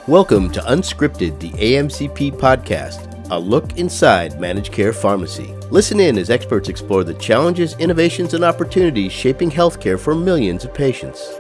Welcome to Unscripted, the AMCP Podcast, a look inside managed care pharmacy. Listen in as experts explore the challenges, innovations, and opportunities shaping healthcare for millions of patients.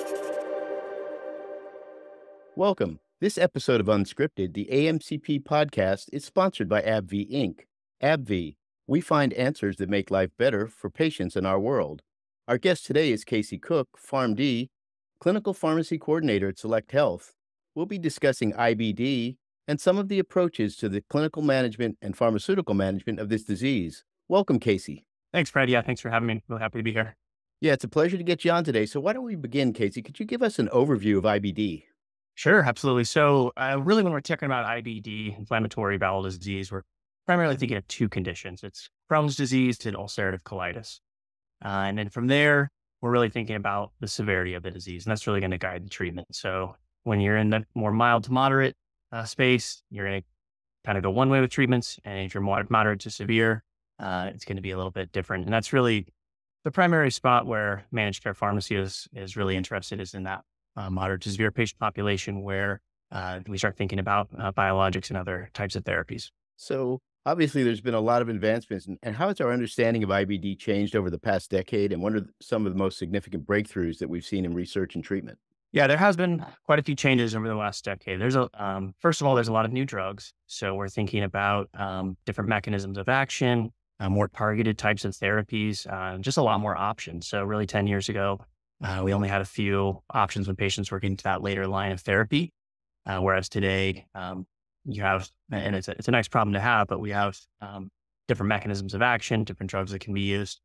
Welcome. This episode of Unscripted, the AMCP Podcast, is sponsored by AbbVie Inc. AbbVie, we find answers that make life better for patients in our world. Our guest today is Casey Koch, PharmD, Clinical Pharmacy Coordinator at Select Health. We'll be discussing IBD and some of the approaches to the clinical management and pharmaceutical management of this disease. Welcome, Casey. Thanks, Fred. Yeah, thanks for having me. Really happy to be here. Yeah, it's a pleasure to get you on today. So why don't we begin, Casey? Could you give us an overview of IBD? Sure, absolutely. So really when we're talking about IBD, inflammatory bowel disease, we're primarily thinking of two conditions. It's Crohn's disease and ulcerative colitis. And then from there, we're really thinking about the severity of the disease, and that's really going to guide the treatment. So when you're in the more mild to moderate space, you're going to kind of go one way with treatments. And if you're moderate to severe, it's going to be a little bit different. And that's really the primary spot where managed care pharmacy is really interested, is in that moderate to severe patient population where we start thinking about biologics and other types of therapies. So obviously there's been a lot of advancements. And how has our understanding of IBD changed over the past decade? And what are some of the most significant breakthroughs that we've seen in research and treatment? Yeah, there has been quite a few changes over the last decade. There's first of all, there's a lot of new drugs. So we're thinking about different mechanisms of action, more targeted types of therapies, just a lot more options. So really 10 years ago, we only had a few options when patients were getting to that later line of therapy. Whereas today, you have, and it's a nice problem to have, but we have different mechanisms of action, different drugs that can be used.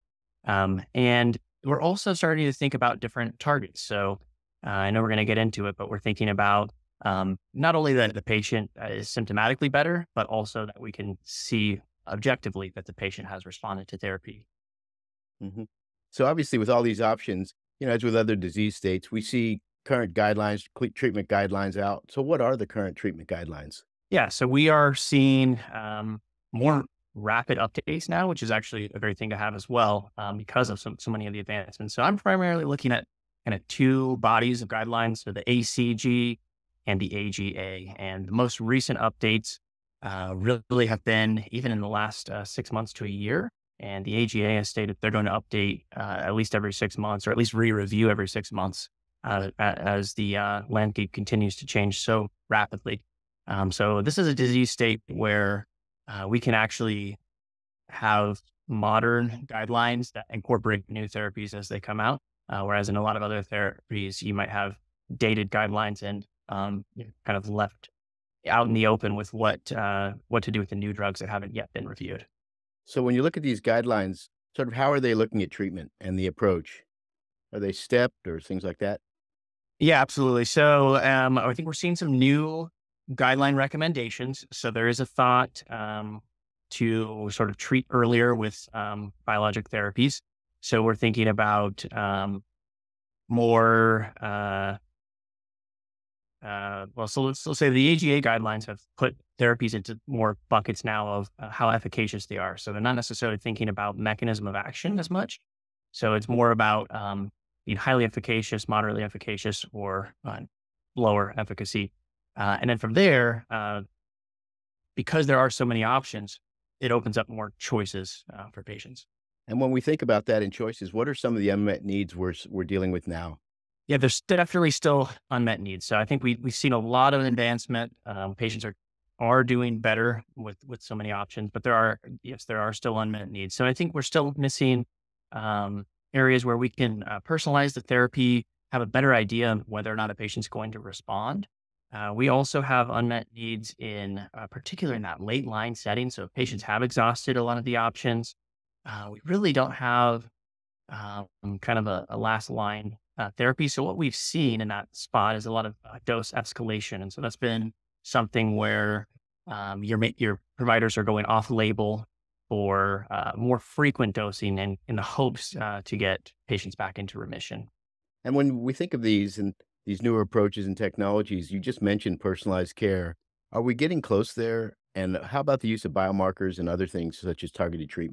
And we're also starting to think about different targets. So I know we're going to get into it, but we're thinking about not only that the patient is symptomatically better, but also that we can see objectively that the patient has responded to therapy. Mm-hmm. So obviously with all these options, as with other disease states, we see current guidelines, treatment guidelines out. So what are the current treatment guidelines? Yeah, so we are seeing more rapid updates now, which is actually a great thing to have as well because of so many of the advancements. So I'm primarily looking at kind of two bodies of guidelines, so the ACG and the AGA. And the most recent updates really have been even in the last 6 months to a year. And the AGA has stated they're going to update at least every 6 months, or at least re-review every 6 months as the landscape continues to change so rapidly. So this is a disease state where we can actually have modern guidelines that incorporate new therapies as they come out. Whereas in a lot of other therapies, you might have dated guidelines and kind of left out in the open with what to do with the new drugs that haven't yet been reviewed. So when you look at these guidelines, sort of how are they looking at treatment and the approach? Are they stepped or things like that? Yeah, absolutely. So I think we're seeing some new guideline recommendations. So there is a thought to sort of treat earlier with biologic therapies. So we're thinking about more, so let's say the AGA guidelines have put therapies into more buckets now of how efficacious they are. So they're not necessarily thinking about mechanism of action as much. So it's more about being highly efficacious, moderately efficacious, or lower efficacy. And then from there, because there are so many options, it opens up more choices for patients. And when we think about that in choices, what are some of the unmet needs we're dealing with now? Yeah, there's definitely still unmet needs. So I think we've seen a lot of advancement. Patients are doing better with so many options, but there are still unmet needs. So I think we're still missing areas where we can personalize the therapy, have a better idea of whether or not a patient's going to respond. We also have unmet needs in particular in that late line setting. So if patients have exhausted a lot of the options, we really don't have kind of a last line therapy. So what we've seen in that spot is a lot of dose escalation. And so that's been something where your providers are going off label for more frequent dosing and in the hopes to get patients back into remission. And when we think of these and these newer approaches and technologies, you just mentioned personalized care. Are we getting close there? And how about the use of biomarkers and other things such as targeted treatment?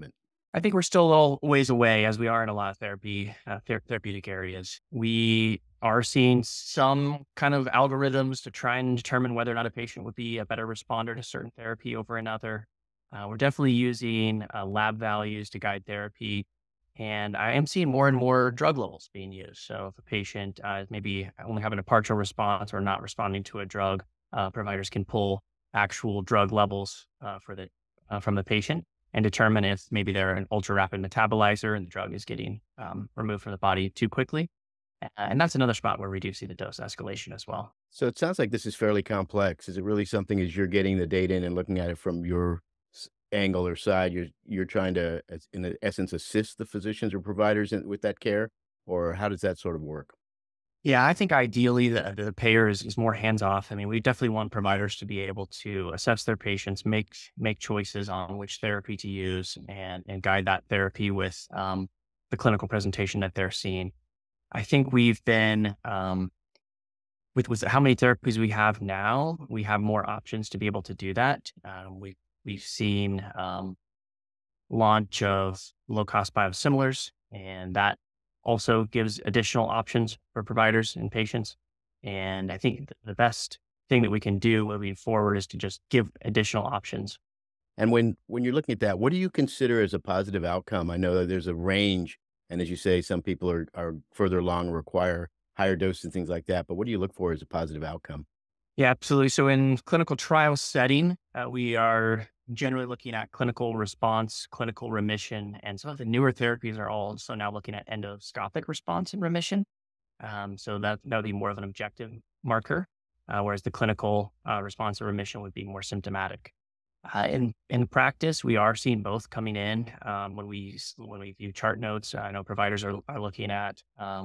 I think we're still a little ways away, as we are in a lot of therapeutic areas. We are seeing some kind of algorithms to try and determine whether or not a patient would be a better responder to certain therapy over another. We're definitely using lab values to guide therapy. And I am seeing more and more drug levels being used. So if a patient is maybe only having a partial response or not responding to a drug, providers can pull actual drug levels from the patient and determine if maybe they're an ultra rapid metabolizer and the drug is getting removed from the body too quickly. And that's another spot where we do see the dose escalation as well. So it sounds like this is fairly complex. Is it really something as you're getting the data in and looking at it from your angle or side, you're trying to, in essence, assist the physicians or providers with that care? Or how does that sort of work? Yeah, I think ideally the payer is more hands off. I mean, we definitely want providers to be able to assess their patients, make choices on which therapy to use, and guide that therapy with the clinical presentation that they're seeing. I think we've been with how many therapies we have now, we have more options to be able to do that. We've seen launch of low cost biosimilars, and that also gives additional options for providers and patients. And I think the best thing that we can do moving forward is to just give additional options. And when you're looking at that, what do you consider as a positive outcome? I know that there's a range, and as you say, some people are further along, require higher doses and things like that. But what do you look for as a positive outcome? Yeah, absolutely. So in clinical trial setting, we are generally looking at clinical response, clinical remission, and some of the newer therapies are also now looking at endoscopic response and remission. So that would be more of an objective marker, whereas the clinical response and remission would be more symptomatic. In practice, we are seeing both coming in when we view chart notes. I know providers are looking at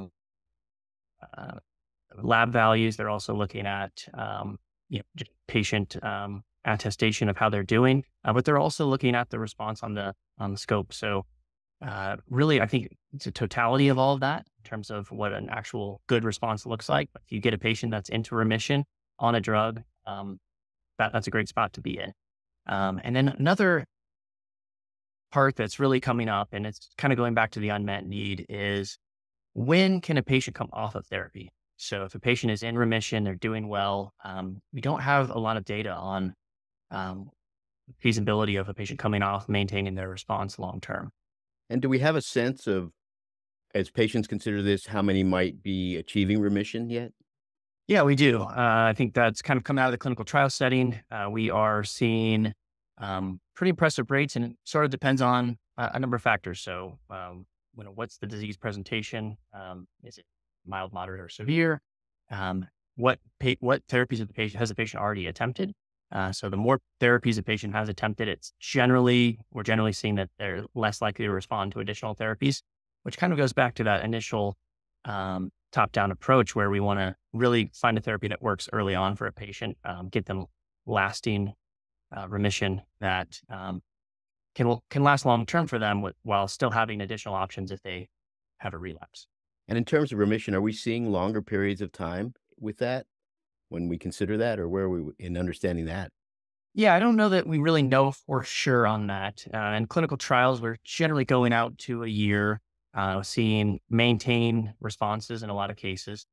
lab values. They're also looking at just patient attestation of how they're doing, but they're also looking at the response on the scope. So really, I think it's a totality of all of that in terms of what an actual good response looks like. But if you get a patient that's into remission on a drug, that's a great spot to be in. And then another part that's really coming up, and it's kind of going back to the unmet need, is when can a patient come off of therapy? So if a patient is in remission, they're doing well, we don't have a lot of data on feasibility of a patient coming off, maintaining their response long term. And do we have a sense of, as patients consider this, how many might be achieving remission yet? Yeah, we do. I think that's kind of come out of the clinical trial setting. We are seeing pretty impressive rates, and it sort of depends on a number of factors. So, what's the disease presentation? Is it mild, moderate, or severe? What therapies has the patient already attempted? So the more therapies a patient has attempted, we're generally seeing that they're less likely to respond to additional therapies, which kind of goes back to that initial top-down approach where we want to really find a therapy that works early on for a patient, get them lasting remission that can last long-term for them while still having additional options if they have a relapse. And in terms of remission, are we seeing longer periods of time with that when we consider that, or where are we in understanding that? Yeah, I don't know that we really know for sure on that. In clinical trials, we're generally going out to a year, seeing maintain responses in a lot of cases.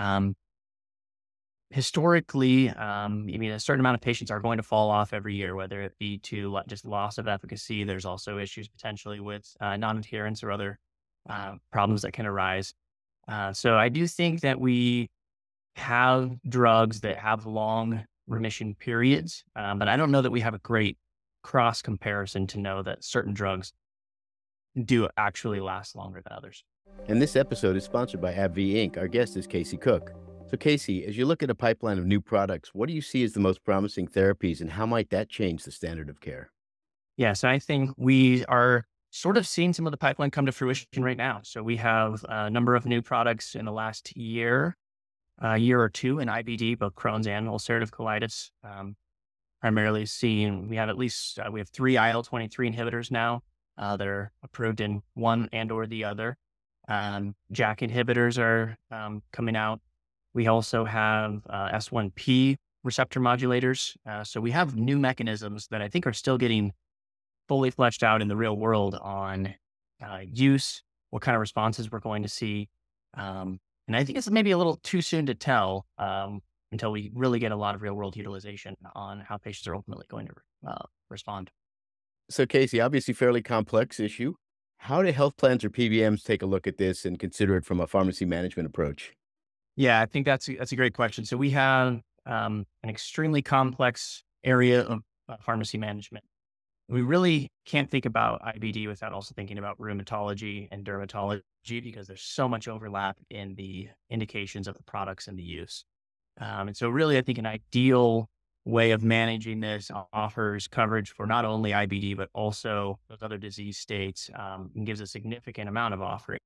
Historically, a certain amount of patients are going to fall off every year, whether it be to just loss of efficacy. There's also issues potentially with non-adherence or other problems that can arise. So I do think that we have drugs that have long remission periods, but I don't know that we have a great cross comparison to know that certain drugs do actually last longer than others. And this episode is sponsored by AbbVie Inc. Our guest is Casey Koch. So Casey, as you look at a pipeline of new products, what do you see as the most promising therapies, and how might that change the standard of care? Yeah, so I think we are sort of seeing some of the pipeline come to fruition right now. So we have a number of new products in the last year or two in IBD, both Crohn's and ulcerative colitis. Primarily we have 3 IL-23 inhibitors now that are approved in one and or the other. JAK inhibitors are coming out. We also have S1P receptor modulators. So we have new mechanisms that I think are still getting fully fleshed out in the real world on use, what kind of responses we're going to see. And I think it's maybe a little too soon to tell until we really get a lot of real world utilization on how patients are ultimately going to respond. So, Casey, obviously fairly complex issue. How do health plans or PBMs take a look at this and consider it from a pharmacy management approach? Yeah, I think that's a great question. So we have an extremely complex area of pharmacy management. We really can't think about IBD without also thinking about rheumatology and dermatology because there's so much overlap in the indications of the products and the use. And so really, I think an ideal way of managing this offers coverage for not only IBD, but also those other disease states and gives a significant amount of offering.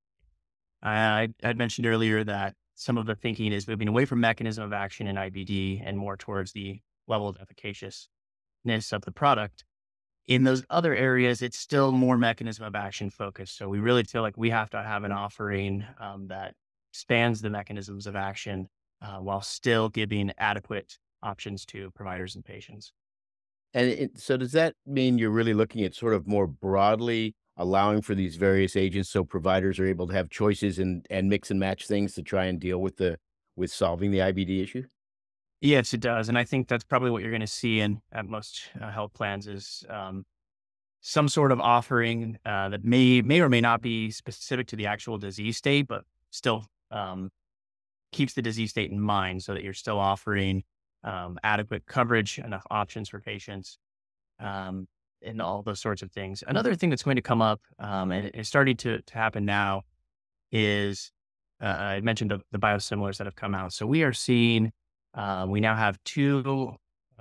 I'd mentioned earlier that some of the thinking is moving away from mechanism of action in IBD and more towards the level of efficaciousness of the product. In those other areas, it's still more mechanism of action focused. So we really feel like we have to have an offering that spans the mechanisms of action while still giving adequate options to providers and patients. And so does that mean you're really looking at sort of more broadly allowing for these various agents so providers are able to have choices and mix and match things to try and deal with solving the IBD issue? Yes, it does. And I think that's probably what you're going to see at most health plans is some sort of offering that may or may not be specific to the actual disease state, but still keeps the disease state in mind so that you're still offering adequate coverage, enough options for patients, and all those sorts of things. Another thing that's going to come up, and it's starting to happen now, is I mentioned the biosimilars that have come out. So we are seeing, we now have two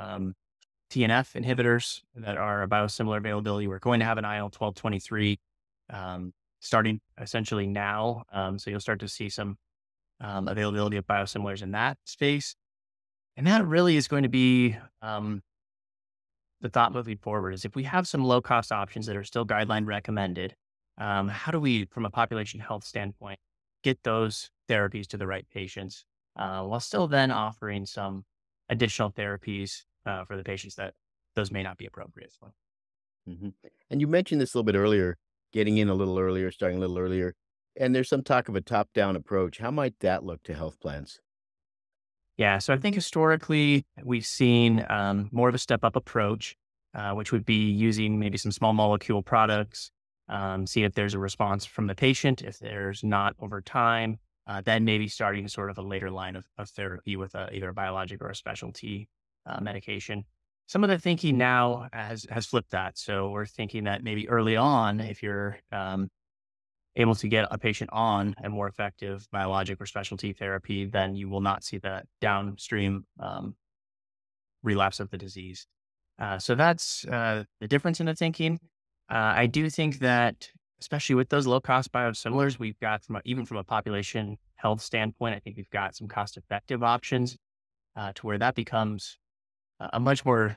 TNF inhibitors that are a biosimilar availability. We're going to have an IL-12/23 starting essentially now. So you'll start to see some availability of biosimilars in that space. And that really is going to be the thought moving forward is if we have some low cost options that are still guideline recommended, how do we, from a population health standpoint, get those therapies to the right patients while still then offering some additional therapies for the patients that those may not be appropriate for? hmm And you mentioned this a little bit earlier, getting in a little earlier, starting a little earlier. And there's some talk of a top-down approach. How might that look to health plans? Yeah, so I think historically we've seen more of a step up approach, which would be using maybe some small molecule products, see if there's a response from the patient. If there's not over time, then maybe starting sort of a later line of therapy with either a biologic or a specialty medication. Some of the thinking now has flipped that. So we're thinking that maybe early on, if you're able to get a patient on a more effective biologic or specialty therapy, then you will not see that downstream relapse of the disease. So that's the difference in the thinking. I do think that, especially with those low-cost biosimilars, we've got, even from a population health standpoint, I think we've got some cost-effective options to where that becomes a much more,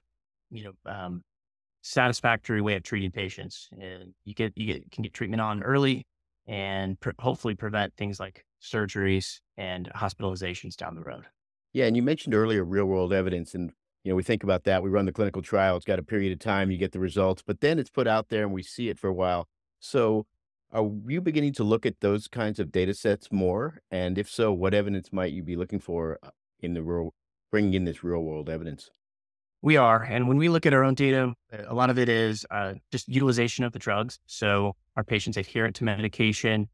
satisfactory way of treating patients. And you can get treatment on early and hopefully prevent things like surgeries and hospitalizations down the road. Yeah, and you mentioned earlier real-world evidence, and we think about that. We run the clinical trial. It's got a period of time. You get the results, but then it's put out there, and we see it for a while. So, are you beginning to look at those kinds of data sets more? And if so, what evidence might you be looking for in the bringing in this real-world evidence? We are. And when we look at our own data, a lot of it is just utilization of the drugs. So are patients adherent to medication?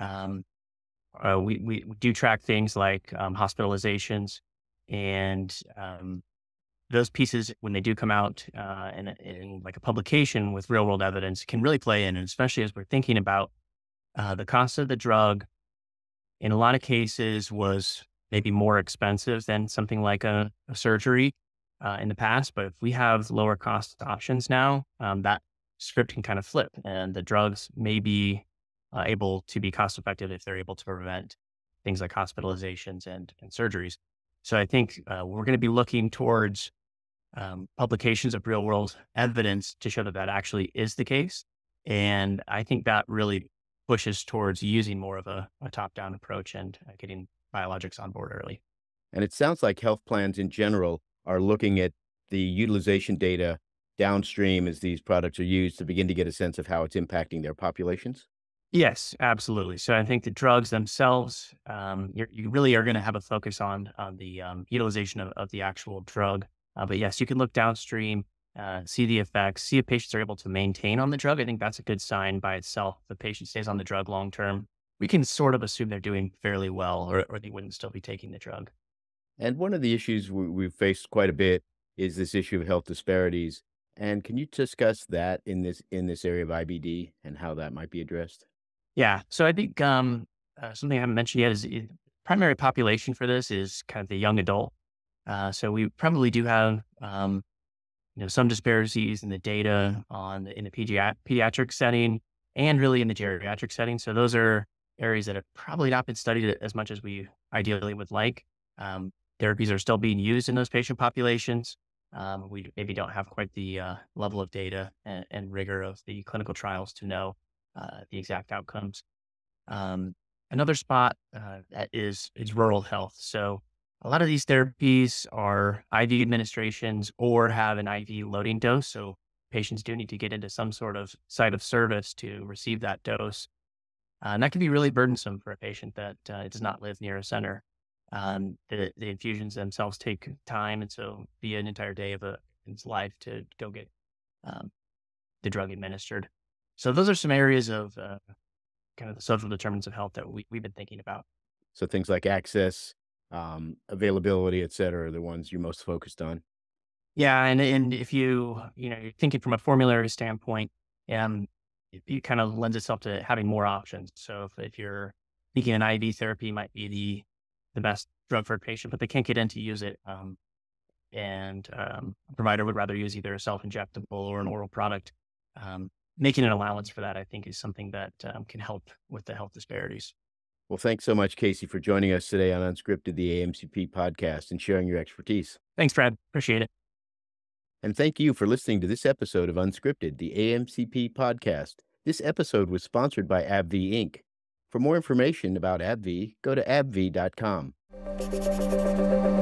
We do track things like hospitalizations and those pieces, when they do come out in like a publication with real world evidence, can really play in. And especially as we're thinking about the cost of the drug, in a lot of cases was maybe more expensive than something like a surgery in the past. But if we have lower cost options now, that script can kind of flip and the drugs may be able to be cost effective if they're able to prevent things like hospitalizations and surgeries. So I think we're going to be looking towards publications of real world evidence to show that that actually is the case. And I think that really pushes towards using more of a top down approach and getting biologics on board early. And it sounds like health plans in general are looking at the utilization data downstream as these products are used to begin to get a sense of how it's impacting their populations? Yes, absolutely. So I think the drugs themselves, you really are going to have a focus on the utilization of the actual drug. But yes, you can look downstream, see the effects, see if patients are able to maintain on the drug. I think that's a good sign by itself. If the patient stays on the drug long term, we can sort of assume they're doing fairly well, or they wouldn't still be taking the drug. And one of the issues we've faced quite a bit is this issue of health disparities. And can you discuss that in this area of IBD and how that might be addressed? Yeah. So I think something I haven't mentioned yet is primary population for this is kind of the young adult. So we probably do have some disparities in the data in the pediatric setting and really in the geriatric setting. So those are areas that have probably not been studied as much as we ideally would like. Therapies are still being used in those patient populations. We maybe don't have quite the level of data and rigor of the clinical trials to know the exact outcomes. Another spot that is rural health. So a lot of these therapies are IV administrations or have an IV loading dose. So patients do need to get into some sort of site of service to receive that dose. And that can be really burdensome for a patient that does not live near a center. The infusions themselves take time. And so be an entire day of its life to go get um, the drug administered. So those are some areas of kind of the social determinants of health that we've been thinking about. So things like access, availability, et cetera, are the ones you're most focused on. Yeah, and if you're thinking from a formulary standpoint, it kind of lends itself to having more options. So if you're thinking an IV therapy might be the best drug for a patient, but they can't get in to use it, and a provider would rather use either a self-injectable or an oral product. Making an allowance for that, I think, is something that can help with the health disparities. Well, thanks so much, Casey, for joining us today on Unscripted, the AMCP podcast, and sharing your expertise. Thanks, Brad. Appreciate it. And thank you for listening to this episode of Unscripted, the AMCP podcast. This episode was sponsored by AbbVie Inc. For more information about AbbVie, go to abbvie.com.